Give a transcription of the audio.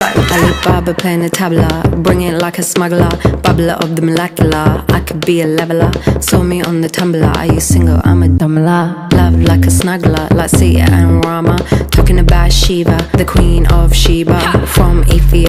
Alibaba playing the tabla, bring it like a smuggler, bubbler of the molecular. I could be a leveler, saw me on the tumbler. Are you single? I'm a dumbler. Love like a snuggler, like Sita and Rama. Talking about Shiva, the queen of Sheba, from Ethiopia.